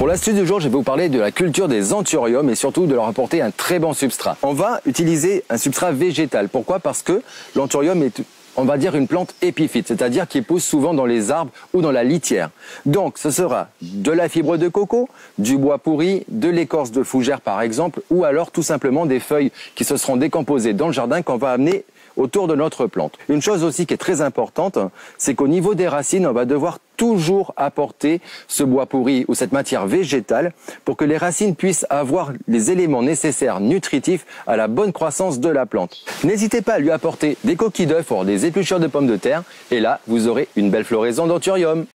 Pour l'astuce du jour, je vais vous parler de la culture des anthuriums et surtout de leur apporter un très bon substrat. On va utiliser un substrat végétal. Pourquoi? Parce que l'anthurium est, on va dire, une plante épiphyte, c'est-à-dire qui pousse souvent dans les arbres ou dans la litière. Donc ce sera de la fibre de coco, du bois pourri, de l'écorce de fougère par exemple, ou alors tout simplement des feuilles qui se seront décomposées dans le jardin qu'on va amener autour de notre plante. Une chose aussi qui est très importante, c'est qu'au niveau des racines, on va devoir toujours apporter ce bois pourri ou cette matière végétale pour que les racines puissent avoir les éléments nécessaires nutritifs à la bonne croissance de la plante. N'hésitez pas à lui apporter des coquilles d'œufs ou des épluchures de pommes de terre et là, vous aurez une belle floraison d'anthurium.